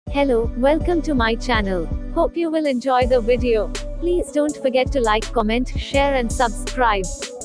Hello, welcome to my channel. Hope you will enjoy the video. Please don't forget to like, comment, share and subscribe.